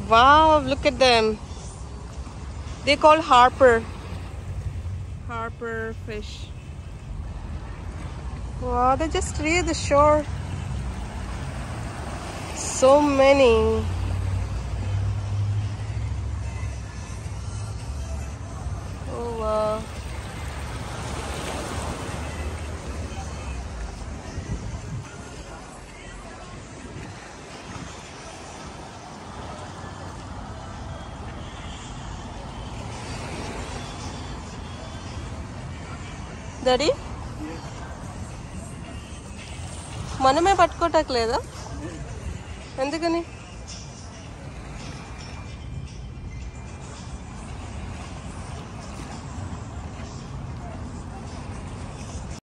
Wow, look at them. They call Harper fish. Wow, they just near the shore. So many. Oh wow. Daddy? మనమే పట్టుకోవటానికి లేదా ఎందుకని